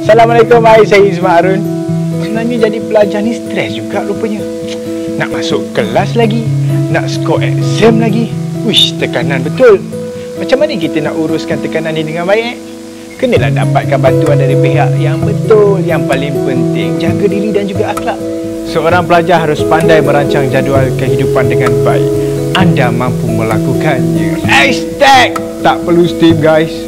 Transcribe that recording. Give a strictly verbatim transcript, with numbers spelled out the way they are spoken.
Assalamualaikum, hai, saya Ismail Harun. Sebenarnya jadi pelajar ni stres juga rupanya. Nak masuk kelas lagi, nak skor exam lagi. Wish, tekanan betul. Macam mana kita nak uruskan tekanan ni dengan baik? Eh? Kenalah dapatkan bantuan dari pihak yang betul. Yang paling penting, jaga diri dan juga akhlak. Seorang pelajar harus pandai merancang jadual kehidupan dengan baik. Anda mampu melakukannya. Hashtag tak perlu steam, guys.